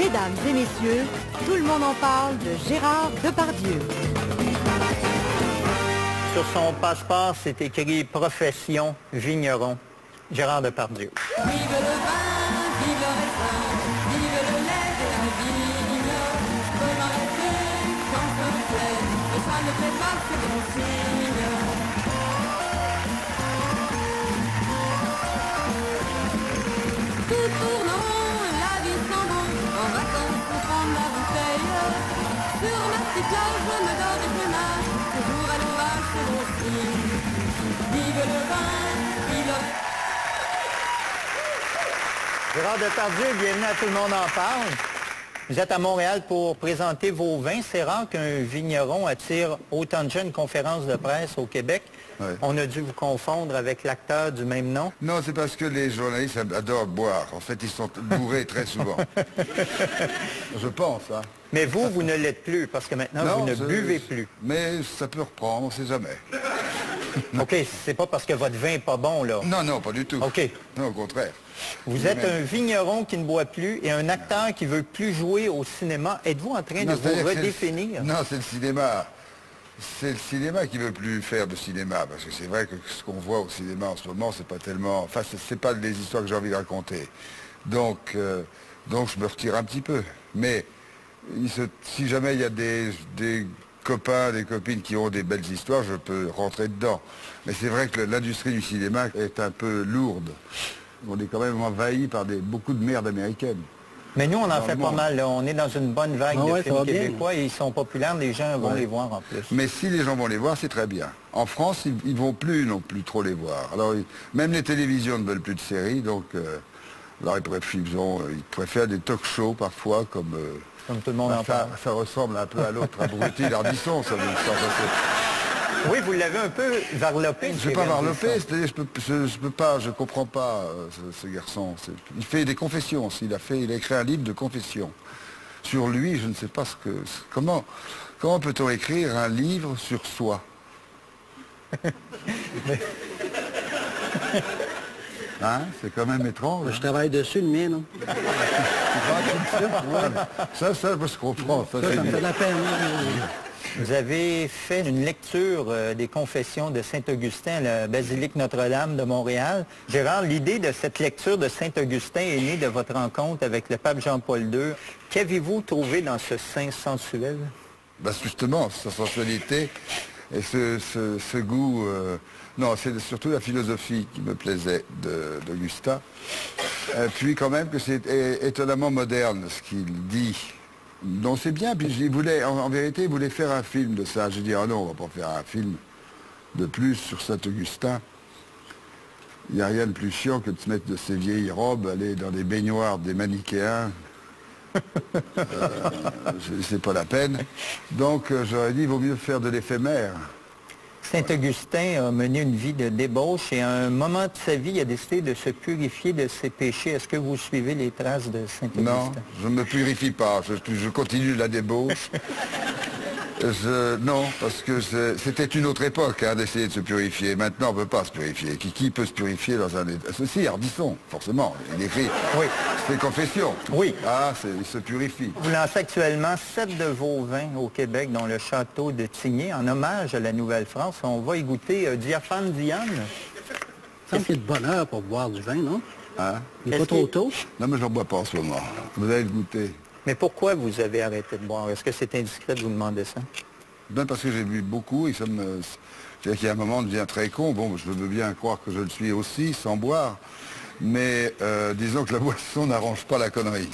Mesdames et messieurs, tout le monde en parle de Gérard Depardieu. Sur son passeport, c'est écrit « Profession vigneron ». Gérard Depardieu. Vive le vin, vive le raisin, vive le lait de la vigne. Comment rester quand ça me plaît, et ça ne plaît pas, c'est bon signe. Tout tournant, la vie s'en va, en vacances pour prendre la bouteille. Sur ma petite plage, je me dors et je me nage, toujours à l'ouvrage, c'est bon signe. Vive le vin, vive le... Gérard Depardieu, bienvenue à Tout le monde en parle. Vous êtes à Montréal pour présenter vos vins. C'est rare qu'un vigneron attire autant de jeunes conférences de presse au Québec. Ouais. On a dû vous confondre avec l'acteur du même nom. Non, c'est parce que les journalistes adorent boire. En fait, ils sont bourrés très souvent. Je pense, hein. Mais vous ne l'êtes plus, parce que maintenant, Non, vous ne buvez plus. Mais ça peut reprendre, on ne sait jamais. OK, c'est pas parce que votre vin n'est pas bon, là. Non, non, pas du tout. OK. Non, au contraire. Vous êtes un vigneron qui ne boit plus et un acteur qui veut plus jouer au cinéma. Êtes-vous en train de vous redéfinir? Non, c'est le cinéma. C'est le cinéma qui veut plus faire de cinéma. Parce que c'est vrai que ce qu'on voit au cinéma en ce moment, c'est pas tellement... Enfin, c'est pas les histoires que j'ai envie de raconter. Donc je me retire un petit peu. Mais si jamais il y a des copains, des copines qui ont des belles histoires, je peux rentrer dedans. Mais c'est vrai que l'industrie du cinéma est un peu lourde. On est quand même envahi par beaucoup de merde américaine. Mais nous, on en fait pas mal, là. On est dans une bonne vague de films québécois et ils sont populaires, les gens vont les voir en plus. Mais si les gens vont les voir, c'est très bien. En France, ils ne vont plus non plus trop les voir. Alors, même les télévisions ne veulent plus de séries, donc alors ils préfèrent des talk-shows parfois, comme tout le monde en parle. Ça ressemble un peu à l'autre abruti d'Ardisson, ça veut dire. Oui, vous l'avez un peu varlopé. Je ne vais pas varloper, c'est-à-dire je peux pas, je comprends pas ce garçon. Il fait des confessions, il a écrit un livre de confessions. Sur lui, je ne sais pas comment peut-on écrire un livre sur soi? Hein? C'est quand même étrange. Je travaille dessus, le mien, non? Ça, je comprends. Ça me fait de la peine. Vous avez fait une lecture des confessions de Saint-Augustin à la basilique Notre-Dame de Montréal. Gérard, l'idée de cette lecture de Saint-Augustin est née de votre rencontre avec le pape Jean-Paul II. Qu'avez-vous trouvé dans ce saint sensuel? Ben justement, sa sensualité et ce goût... non, c'est surtout la philosophie qui me plaisait d'Augustin. Puis quand même que c'est étonnamment moderne ce qu'il dit. Donc c'est bien, puis en vérité, il voulait faire un film de ça. J'ai dit, ah non, on va pas faire un film de plus sur Saint-Augustin. Il n'y a rien de plus chiant que de se mettre de ses vieilles robes, aller dans les baignoires des manichéens. C'est pas la peine. Donc j'aurais dit, il vaut mieux faire de l'éphémère. Saint-Augustin a mené une vie de débauche et à un moment de sa vie, il a décidé de se purifier de ses péchés. Est-ce que vous suivez les traces de Saint-Augustin? Non, je ne me purifie pas, je continue la débauche. Non, parce que c'était une autre époque d'essayer de se purifier. Maintenant, on ne peut pas se purifier. Qui peut se purifier dans un état? Ceci, Ardisson, forcément. Il écrit ses confessions. Oui. Ah, il se purifie. Vous lancez actuellement 7 de vos vins au Québec, dont le château de Tigné, en hommage à la Nouvelle-France. On va y goûter Diaphane Diane. Ça me fait de bonheur pour boire du vin, non? Hein? Il n'est pas trop tôt? Non, mais je n'en bois pas en ce moment. Vous allez le goûter. Mais pourquoi vous avez arrêté de boire? Est-ce que c'est indiscret de vous demander ça? Ben parce que j'ai bu beaucoup et ça me... C'est-à-dire qu'il y a un moment, on devient très con. Bon, je veux bien croire que je le suis aussi, sans boire. Mais disons que la boisson n'arrange pas la connerie.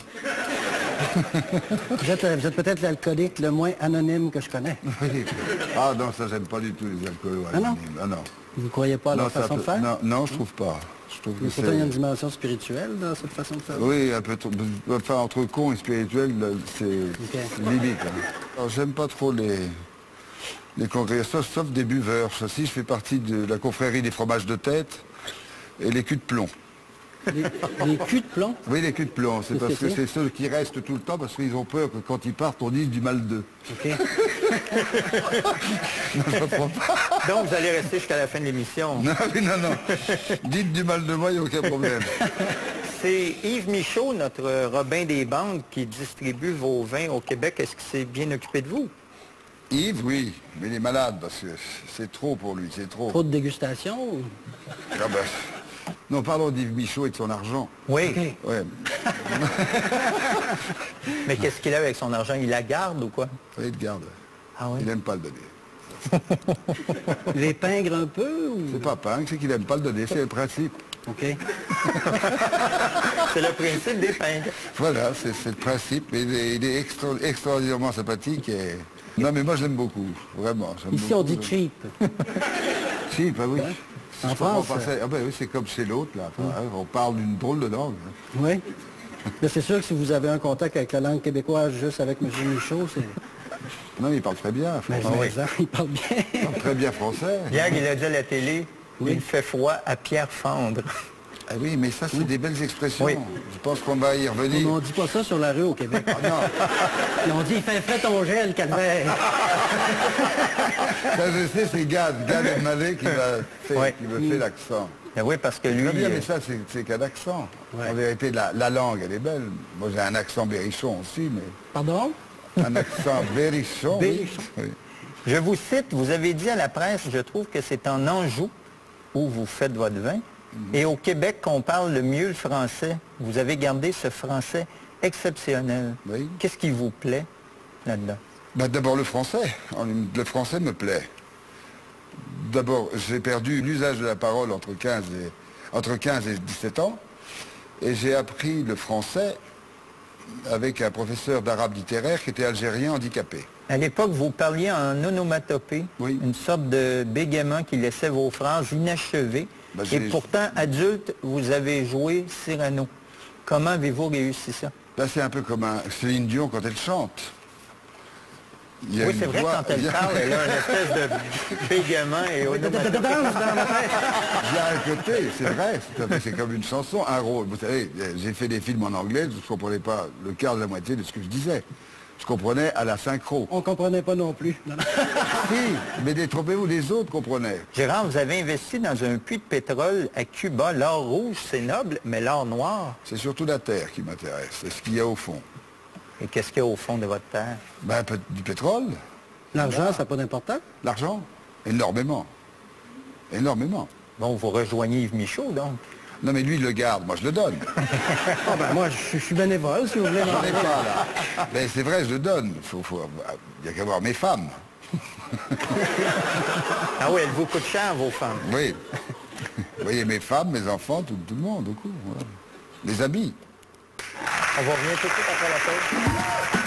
Vous êtes peut-être l'alcoolique le moins anonyme que je connais. Oui. Ah non, ça, j'aime pas du tout les alcools anonymes. Ah non? Ah non. Vous ne croyez pas à leur façon de faire? Non, non, je trouve pas. Je trouve que pourtant, il y a une dimension spirituelle dans cette façon de faire. Oui, un peu. Enfin, entre con et spirituel, c'est limite. Hein. Alors, j'aime pas trop les congrégations, sauf des buveurs. Ceci, je fais partie de la confrérie des fromages de tête et les culs de plomb. Les culs de plomb? Oui, les culs de plomb. C'est parce que c'est ceux qui restent tout le temps parce qu'ils ont peur que quand ils partent, on dise du mal d'eux. OK. Non, je comprends pas. Donc, vous allez rester jusqu'à la fin de l'émission. Non, non, non. Dites du mal de moi, il n'y a aucun problème. c'est Yves Michaud, notre Robin des banques, qui distribue vos vins au Québec. Est-ce qu'il s'est bien occupé de vous? Yves, oui, mais il est malade parce que c'est trop pour lui, c'est trop. Trop de dégustation ou... Ah ben, non, parlons d'Yves Michaud et de son argent. Oui. OK. Ouais. Mais qu'est-ce qu'il a avec son argent? Il la garde ou quoi? Il le garde. Ah oui? Il n'aime pas le donner. Les pingres un peu ou... C'est pas punk, c'est qu'il n'aime pas le donner, c'est le principe. OK. C'est le principe des pingres. Voilà, c'est le principe. Il est extraordinairement sympathique et... Non mais moi je l'aime beaucoup, vraiment. Ici on dit cheap. Cheap, ah oui. En Je comprends France, pas ça. Ah ben oui, c'est comme chez l'autre là. Enfin, hein, on parle d'une drôle de langue. Oui. Mais c'est sûr que si vous avez un contact avec la langue québécoise juste avec M. Michaud, c'est... Non, mais il parle très bien. Mais Français. il parle bien. Il parle très bien français. Hier, il a dit à la télé, il fait froid à pierre fendre. Ah oui, mais ça c'est des belles expressions. Oui. Je pense qu'on va y revenir. On dit pas ça sur la rue au Québec. Ah non, Et on dit, il fait frais ton gel, calvaire. ça je sais, c'est Gad Elmaleh qui Oui. me fait l'accent. Ben oui, parce que lui... Très bien, mais ça c'est qu'un accent. Ouais. En vérité, la langue, elle est belle. Moi j'ai un accent berrichon aussi, mais Pardon? un accent berrichon. oui. Berrichon. Oui. Je vous cite, vous avez dit à la presse, je trouve que c'est en Anjou où vous faites votre vin. Et au Québec, qu'on parle le mieux le français. Vous avez gardé ce français exceptionnel. Oui. Qu'est-ce qui vous plaît là-dedans? Ben, d'abord le français. Le français me plaît. D'abord, j'ai perdu l'usage de la parole entre 15 et 17 ans. Et j'ai appris le français avec un professeur d'arabe littéraire qui était algérien handicapé. À l'époque, vous parliez en onomatopée, Oui. une sorte de bégaiement qui laissait vos phrases inachevées. Ben, Et pourtant, adulte, vous avez joué Cyrano. Comment avez-vous réussi ça? Là, c'est un peu comme Céline Dion quand elle chante. Il y a Oui, une c'est vrai, voix- quand elle parle, elle a une espèce de bégaiement et onomatopée. Il y a un côté, c'est vrai, c'est comme une chanson, un rôle. Vous savez, j'ai fait des films en anglais, je ne comprenais pas le quart de la moitié de ce que je disais. Je comprenais à la synchro. On comprenait pas non plus. Non, non. Si, mais détrompez-vous, les autres comprenaient. Gérard, vous avez investi dans un puits de pétrole à Cuba. L'or rouge, c'est noble, mais l'or noir, C'est surtout la terre qui m'intéresse, c'est ce qu'il y a au fond. et qu'est-ce qu'il y a au fond de votre terre? Ben, du pétrole, L'argent, ça n'a pas d'importance? l'argent, énormément. Énormément. Bon, vous rejoignez Yves Michaud, donc. Non mais lui il le garde, moi je le donne. Ah ben moi, je suis bénévole, si vous voulez. J'en ai pas là. Mais c'est vrai, je le donne. Il n'y a qu'à voir mes femmes. Ah oui, elles vous coûtent cher, vos femmes. Oui. Vous voyez mes femmes, mes enfants, tout le monde, au coup. Voilà. Les amis. On va revenir tout de suite après la pause.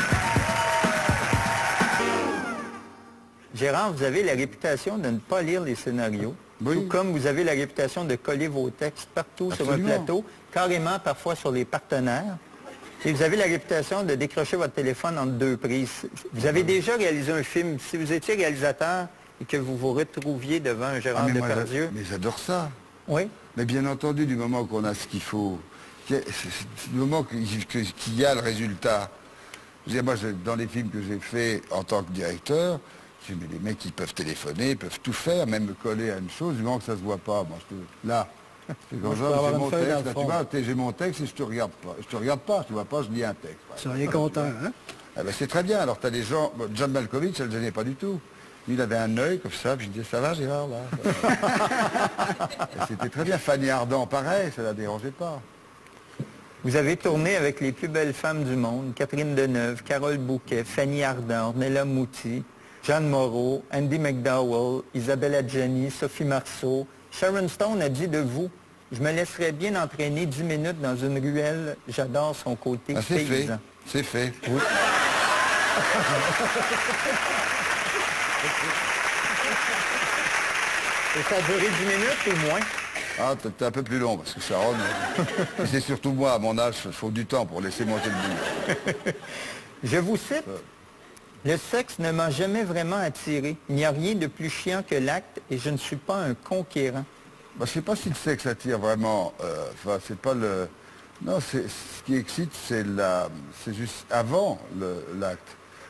Gérard, vous avez la réputation de ne pas lire les scénarios. Oui. Tout comme vous avez la réputation de coller vos textes partout sur un Absolument. plateau, carrément parfois sur les partenaires. Et vous avez la réputation de décrocher votre téléphone entre deux prises. Vous avez déjà réalisé un film. Si vous étiez réalisateur et que vous vous retrouviez devant un Gérard mais moi, Depardieu... mais j'adore ça. Oui. Mais bien entendu, du moment qu'on a ce qu'il faut, du moment qu'il y a le résultat. Je veux dire, moi, dans les films que j'ai faits en tant que directeur, je dis, mais les mecs, ils peuvent téléphoner, ils peuvent tout faire, même me coller à une chose, du moment que ça se voit pas. Moi, là, c'est comme je ça, peux avoir j'ai une mon feuille dans texte, le là, tu fond. vois, j'ai mon texte et je te regarde pas. Je te regarde pas, tu vois pas, je lis un texte. Vous seriez content, hein? Ah ben, c'est très bien, alors tu as des gens, John Malkovich, ça ne le gênait pas du tout. Lui, il avait un œil comme ça, puis je disais, ça va Gérard, là? Et c'était très bien. Fanny Ardant, pareil, ça ne la dérangeait pas. Vous avez tourné avec les plus belles femmes du monde, Catherine Deneuve, Carole Bouquet, Fanny Ardant, Ornella Muti, Jeanne Moreau, Andy McDowell, Isabelle Adjani, Sophie Marceau. Sharon Stone a dit de vous, je me laisserais bien entraîner 10 minutes dans une ruelle, j'adore son côté Ah, c'est fait, paysan. c'est fait. Oui. Et ça a duré 10 minutes ou moins? Ah, t'es un peu plus long, parce que Sharon, c'est surtout moi, à mon âge, il faut du temps pour laisser monter le bout. Je vous cite, le sexe ne m'a jamais vraiment attiré. Il n'y a rien de plus chiant que l'acte et je ne suis pas un conquérant. Bah, je sais pas si le sexe attire vraiment, enfin, c'est pas le... Non, ce qui excite, c'est juste avant l'acte.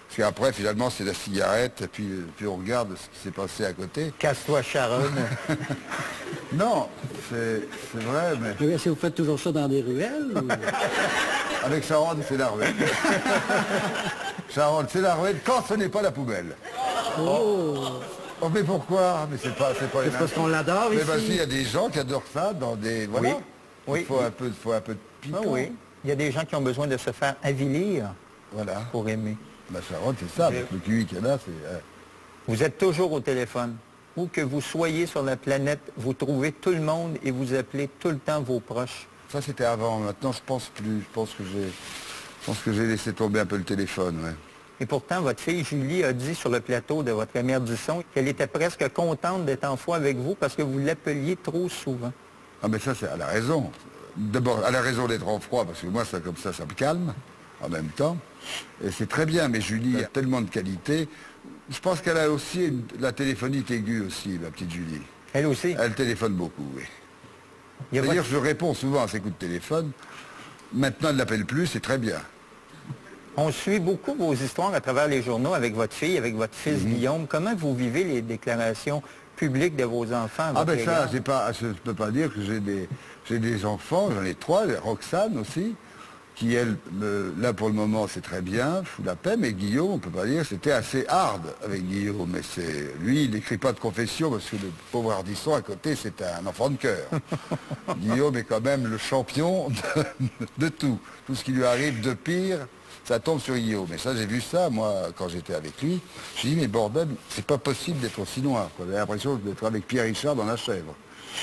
Parce qu'après, finalement, c'est la cigarette, et puis on regarde ce qui s'est passé à côté. Casse-toi, Sharon. Non, c'est vrai, mais Est-ce que vous faites toujours ça dans des ruelles? Ou... avec Sharon, c'est la ruelle. Sharon, c'est la ruelle quand ce n'est pas la poubelle. Oh! Oh, mais pourquoi? Mais c'est pas les C'est mêmes. parce qu'on l'adore Mais ici. parce qu'il y a des gens qui adorent ça dans des... Voilà. Oui. Oui. Il faut un peu de piquant. Ah oui. Il y a des gens qui ont besoin de se faire avilir Voilà. pour aimer. La Sharon, c'est ça, avec le QI qu'il y en a, c'est... Vous êtes toujours au téléphone. Où que vous soyez sur la planète, vous trouvez tout le monde et vous appelez tout le temps vos proches. Ça, c'était avant. Maintenant, je pense plus. Je pense que j'ai laissé tomber un peu le téléphone, ouais. Et pourtant, votre fille Julie a dit sur le plateau de votre première audition qu'elle était presque contente d'être en foi avec vous parce que vous l'appeliez trop souvent. Ah, mais ça, elle a raison. D'abord, elle a raison d'être en froid, parce que moi, ça, comme ça me calme, en même temps. Et c'est très bien, mais Julie a tellement de qualité. Je pense qu'elle a aussi la téléphonite aiguë aussi, la petite Julie. Elle aussi. Elle téléphone beaucoup, oui. Il y a C'est-à-dire, votre- je réponds souvent à ses coups de téléphone. Maintenant, elle ne l'appelle plus, c'est très bien. On suit beaucoup vos histoires à travers les journaux avec votre fille, avec votre fils Guillaume. Comment vous vivez les déclarations publiques de vos enfants à Ah votre ben ça, égard? je ne peux pas dire que j'ai des enfants, j'en ai 3, Roxane aussi, qui elle, là pour le moment c'est très bien, fout la paix, mais Guillaume, on ne peut pas dire, c'était assez hard avec Guillaume, mais lui il n'écrit pas de confession parce que le pauvre Ardisson à côté c'est un enfant de cœur. Guillaume est quand même le champion de tout ce qui lui arrive de pire, ça tombe sur Guillaume. Et ça, j'ai vu ça, moi, quand j'étais avec lui. J'ai dit, mais bordel, c'est pas possible d'être aussi noir, quoi. J'ai l'impression d'être avec Pierre Richard dans La Chèvre.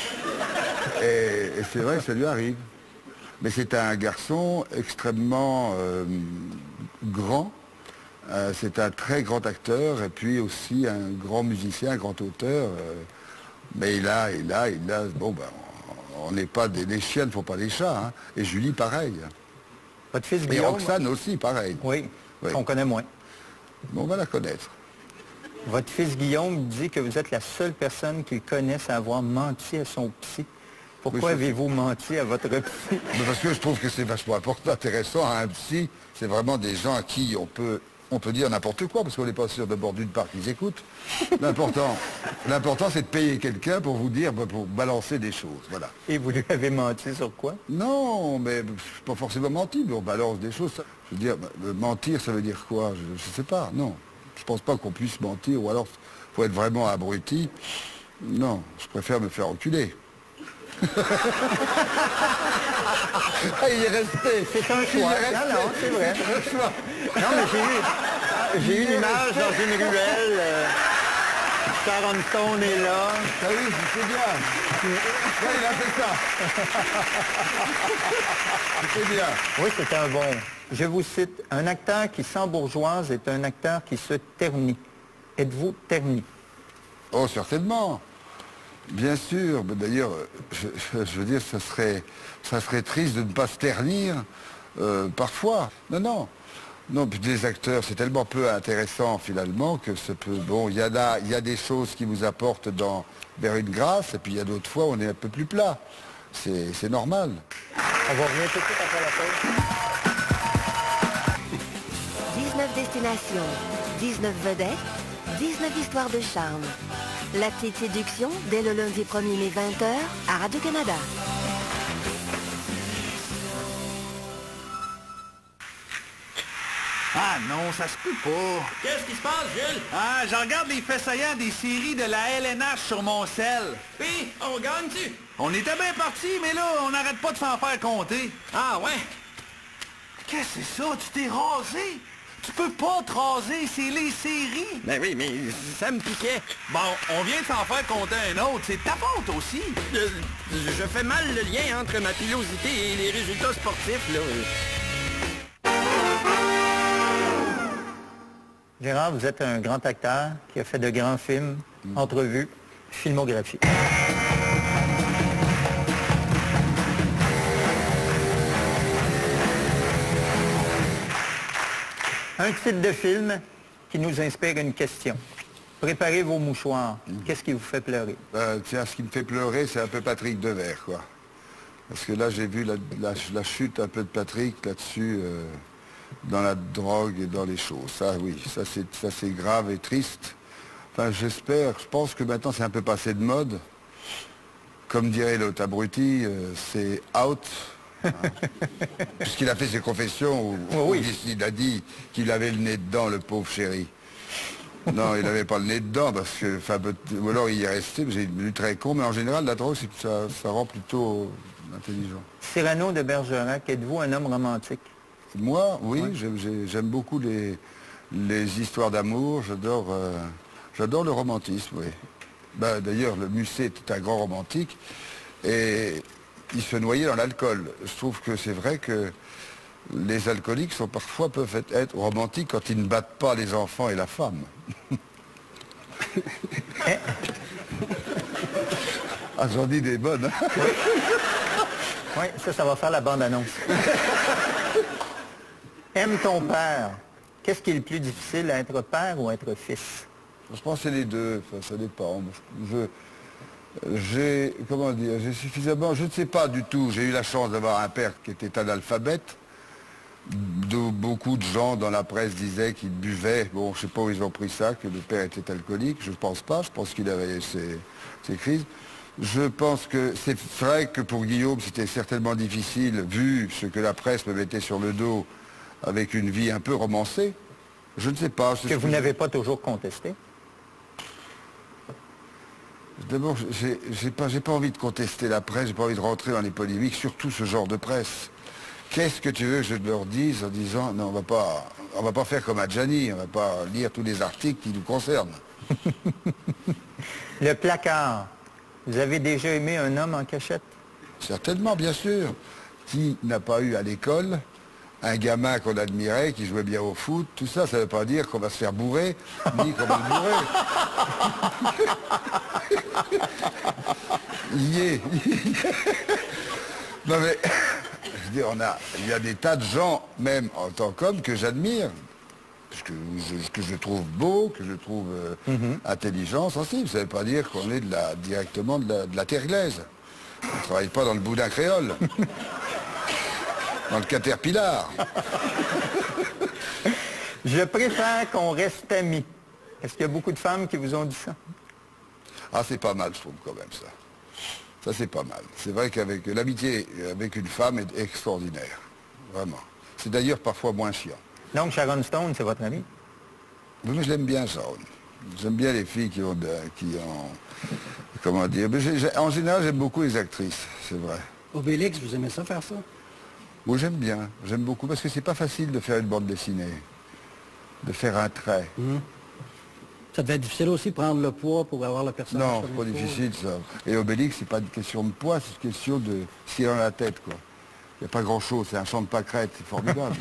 Et c'est vrai que ça lui arrive. Mais c'est un garçon extrêmement grand. C'est un très grand acteur et puis aussi un grand musicien, un grand auteur. Mais bon, ben, on n'est pas les chiens ne font pas les chats. Hein. Et Julie, pareil. Votre fils Et Guillaume? Roxane aussi, pareil. Oui, Oui. on connaît moins. Bon, on va la connaître. Votre fils Guillaume dit que vous êtes la seule personne qu'il connaisse à avoir menti à son psy. Pourquoi Oui, ça, avez-vous menti à votre psy? Mais parce que je trouve que c'est vachement important, intéressant à un psy. C'est vraiment des gens à qui on peut dire n'importe quoi, parce qu'on n'est pas sûr d'abord d'une part qu'ils écoutent. L'important, c'est de payer quelqu'un pour vous dire, pour balancer des choses, voilà. Et vous lui avez menti sur quoi? Non, mais pas forcément menti, mais on balance des choses. Je veux dire, mentir, ça veut dire quoi? Je ne sais pas, non. Je pense pas qu'on puisse mentir, ou alors il faut être vraiment abruti. Non, je préfère me faire enculer. Ah, il est resté. C'est un choix. Non, c'est vrai. Non, mais j'ai eu une image dans une ruelle. Sharon Stone est là. Ah oui, c'est bien. Ouais, il a fait ça. C'est bien. Oui, c'est un bon. Je vous cite, un acteur qui s'embourgeoise est un acteur qui se ternit. Êtes-vous terni? Oh, certainement. Bien sûr. Mais d'ailleurs, je veux dire, ça serait triste de ne pas se ternir parfois. Non. Non, puis des acteurs, c'est tellement peu intéressant finalement que ça peut... Bon, il y a des choses qui vous apportent vers une grâce, et puis il y a d'autres fois où on est un peu plus plat. C'est normal. On va revenir tout de suite après la pause. 19 destinations, 19 vedettes, 19 histoires de charme. La petite séduction, dès le lundi 1er mai 20h, à Radio-Canada. Ah non, ça se peut pas. Qu'est-ce qui se passe, Gilles? Ah, je regarde les faits saillants des séries de la LNH sur mon sel. Puis, on gagne-tu? On était bien partis, mais là, on n'arrête pas de s'en faire compter. Ah ouais? Qu'est-ce que c'est ça? Tu t'es rasé? Tu peux pas te raser, c'est les séries. Ben oui, mais ça me piquait. Bon, on vient de s'en faire compter un autre. C'est ta faute aussi. Je fais mal le lien entre ma pilosité et les résultats sportifs, là. Gérard, vous êtes un grand acteur qui a fait de grands films, entrevues, filmographie. Un titre de film qui nous inspire une question. Préparez vos mouchoirs. Qu'est-ce qui vous fait pleurer? Tiens, ce qui me fait pleurer, c'est un peu Patrick Devers, quoi. Parce que là, j'ai vu la chute un peu de Patrick là-dessus. dans la drogue et dans les choses. Ça, oui, ça c'est grave et triste. Enfin, j'espère, je pense que maintenant c'est un peu passé de mode. Comme dirait l'autre abruti, c'est out. Hein. Puisqu'il a fait ses confessions où il a dit qu'il avait le nez dedans, le pauvre chéri. Non, il n'avait pas le nez dedans, parce que, enfin, ou alors il y est resté, j'ai lu très con, mais en général, la drogue, ça rend plutôt intelligent. Cyrano de Bergerac, êtes-vous un homme romantique? Moi, oui, j'aime beaucoup les histoires d'amour, j'adore le romantisme, oui. Ben, d'ailleurs, le Musset était un grand romantique, et il se noyait dans l'alcool. Je trouve que c'est vrai que les alcooliques peuvent être romantiques quand ils ne battent pas les enfants et la femme. Ah, j'en dis des bonnes. Hein. Oui, ça va faire la bande-annonce. Aime ton père. Qu'est-ce qui est le plus difficile, être père ou être fils? Je pense que c'est les deux, enfin, ça dépend. Comment dire, j'ai suffisamment, je ne sais pas du tout, j'ai eu la chance d'avoir un père qui était analphabète. Beaucoup de gens dans la presse disaient qu'il buvait, bon, je ne sais pas où ils ont pris ça, que le père était alcoolique, je ne pense pas, je pense qu'il avait ses crises. Je pense que c'est vrai que pour Guillaume, c'était certainement difficile, vu ce que la presse me mettait sur le dos, avec une vie un peu romancée. Je ne sais pas. Que vous n'avez pas toujours contesté? D'abord, j'ai pas envie de contester la presse, j'ai pas envie de rentrer dans les polémiques, surtout ce genre de presse. Qu'est-ce que tu veux que je leur dise en disant, non, on va pas faire comme Adjani, on va pas lire tous les articles qui nous concernent. Le placard. Vous avez déjà aimé un homme en cachette? Certainement, bien sûr. Qui n'a pas eu à l'école un gamin qu'on admirait, qui jouait bien au foot, tout ça, ça ne veut pas dire qu'on va se faire bourrer, ni qu'on va le bourrer. Non mais, je veux dire, il y a des tas de gens, même en tant qu'homme, que j'admire, que je trouve beau, que je trouve intelligent, sensible. Ça ne veut pas dire qu'on est directement de la terre glaise. On ne travaille pas dans le boudin créole. Dans le Caterpillar. Je préfère qu'on reste amis. Est-ce qu'il y a beaucoup de femmes qui vous ont dit ça? Ah, c'est pas mal, je trouve, quand même, ça. Ça, c'est pas mal. C'est vrai qu'avec l'amitié avec une femme est extraordinaire. Vraiment. C'est d'ailleurs parfois moins chiant. Donc, Sharon Stone, c'est votre amie? Oui, mais je l'aime bien, Sharon. J'aime bien les filles qui ont comment dire, mais en général, j'aime beaucoup les actrices, c'est vrai. Obélix, vous aimez ça, faire ça? Oui, j'aime bien, j'aime beaucoup, parce que c'est pas facile de faire une bande dessinée, de faire un trait. Ça devait être difficile aussi, prendre le poids pour avoir le personnage. Non, c'est pas difficile, ça. Et Obélix, c'est pas une question de poids, c'est une question de ce qu'il a dans la tête, quoi. Il n'y a pas grand-chose, c'est un champ de pâquerettes, c'est formidable.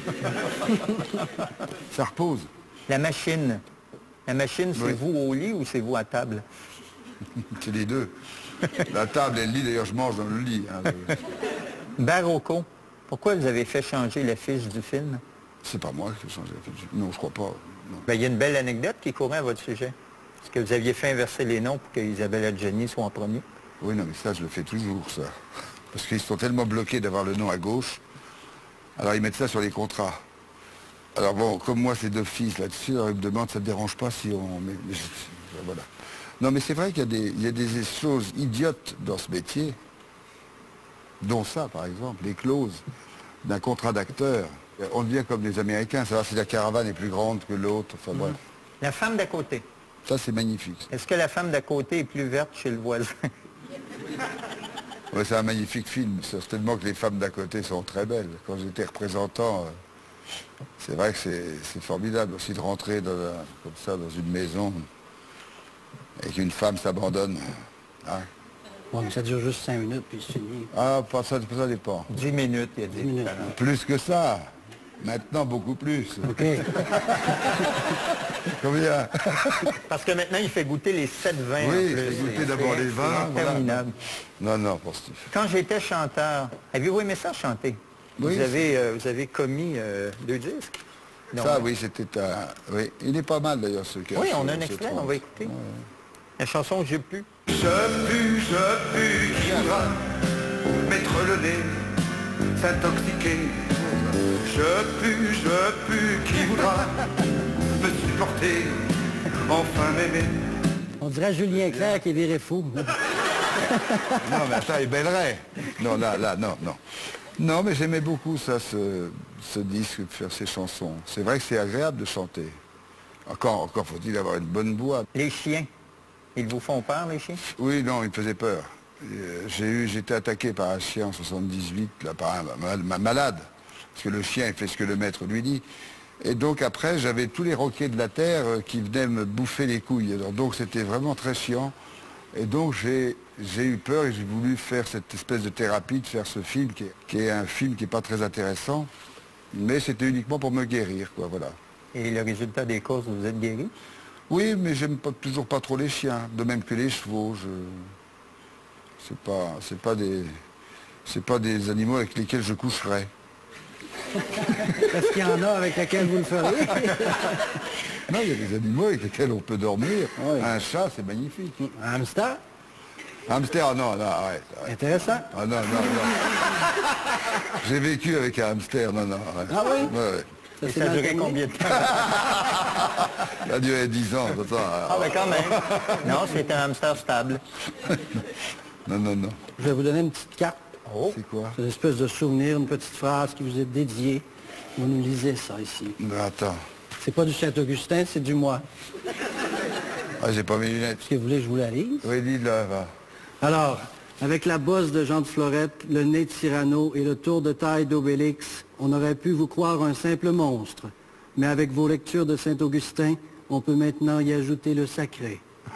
Ça repose. La machine. La machine, c'est vous au lit ou c'est vous à table? C'est les deux. La table et le lit, d'ailleurs, je mange dans le lit. Hein. Barocco. Pourquoi vous avez fait changer l'affiche du film? C'est pas moi qui ai changé l'affiche du film. Non, je crois pas. Ben, il y a une belle anecdote qui courait à votre sujet. Est-ce que vous aviez fait inverser les noms pour que Isabelle Adjani soit en premier? Oui, non, mais ça, je le fais toujours, ça. Parce qu'ils sont tellement bloqués d'avoir le nom à gauche. Alors, ils mettent ça sur les contrats. Alors, bon, comme moi, c'est d'office là-dessus, alors ils me demandent, ça ne te dérange pas si on... voilà. Non, mais c'est vrai qu'il y a des choses idiotes dans ce métier, dont ça, par exemple, les clauses d'un contrat d'acteur. On devient comme les Américains, savoir si la caravane est plus grande que l'autre, enfin bref. La femme d'à côté. Ça, c'est magnifique. Est-ce que la femme d'à côté est plus verte chez le voisin? Ouais, c'est un magnifique film. Certainement que les femmes d'à côté sont très belles. Quand j'étais représentant, c'est vrai que c'est formidable aussi de rentrer comme ça dans une maison et qu'une femme s'abandonne. Hein? Bon, mais ça dure juste 5 minutes, puis c'est fini. Ah, ça dépend. 10 minutes, il y a 10 minutes. Plus que ça. Maintenant, beaucoup plus. OK. Combien? Parce que maintenant, il fait goûter les 7 vins. Oui, il fait goûter d'abord les vins. C'est interminable. Voilà. Non, pour Steve. Quand j'étais chanteur, avez-vous aimé ça chanter? Oui. Vous avez commis 2 disques? Donc, ça, oui, c'était un... Oui, il est pas mal d'ailleurs ce cas. Oui, on a un extrait, on va écouter. Ouais. La chanson « Je pue ». Je pue, qui ira mettre le nez, s'intoxiquer Je pue, qui voudra me supporter, enfin m'aimer. On dirait Julien Clerc qui est viré fou. Non, mais attends, il bêlerait. Non, là, non. Non, mais j'aimais beaucoup ça, ce disque, de faire ces chansons. C'est vrai que c'est agréable de chanter. Encore faut-il avoir une bonne voix. Les chiens, ils vous font peur, les chiens? Oui, non, ils me faisaient peur. J'étais attaqué par un chien en 78, là, par un malade. Parce que le chien, il fait ce que le maître lui dit. Et donc après, j'avais tous les roquets de la terre qui venaient me bouffer les couilles. Alors, donc c'était vraiment très chiant. Et donc j'ai eu peur et j'ai voulu faire cette espèce de thérapie, de faire ce film qui est un film qui n'est pas très intéressant. Mais c'était uniquement pour me guérir, quoi, voilà. Et le résultat des courses, vous êtes guéri? Oui, mais j'aime toujours pas trop les chiens, de même que les chevaux. C'est pas des animaux avec lesquels je coucherais. Est-ce qu'il y en a avec lesquels vous le feriez? Non, il y a des animaux avec lesquels on peut dormir. Oui. Un chat, c'est magnifique. Un hamster? Hamster, ah non, arrête. Intéressant. Ah non. J'ai vécu avec un hamster, non, arrête. Ah oui? Ouais. Et ça a duré combien de temps? Ça a duré 10 ans, attends. Ah ben quand même. Non, c'est un hamster stable. Non. Je vais vous donner une petite carte. Oh. C'est quoi? C'est une espèce de souvenir, une petite phrase qui vous est dédiée. Vous nous lisez ça ici. Attends. C'est pas du Saint-Augustin, c'est du moi. Ah, j'ai pas mes lunettes. Est-ce que vous voulez que je vous la lise? Oui, dis-le, va. Alors, avec la bosse de Jean de Florette, le nez de Cyrano et le tour de taille d'Obélix, on aurait pu vous croire un simple monstre. Mais avec vos lectures de Saint-Augustin, on peut maintenant y ajouter le sacré.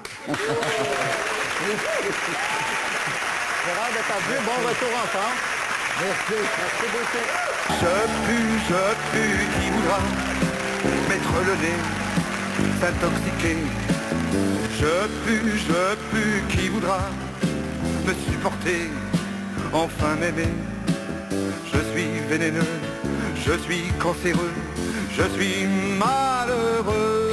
Gérard Depardieu, bon retour en forme. Merci beaucoup. Je pue, qui voudra mettre le nez, s'intoxiquer. Je pue, qui voudra me supporter, enfin m'aimer. Je suis vénéneux, je suis cancéreux, je suis malheureux.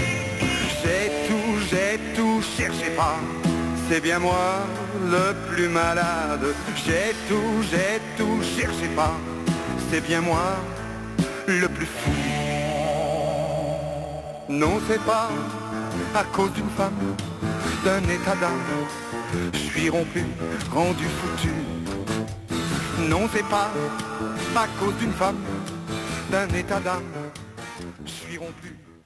J'ai tout, cherchez pas, c'est bien moi le plus malade. J'ai tout, cherchez pas, c'est bien moi le plus fou. Non, c'est pas à cause d'une femme, d'un état d'âme, je suis rompu, rendu foutu. Non, c'est pas à cause d'une femme, d'un état d'âme, je suis rompu.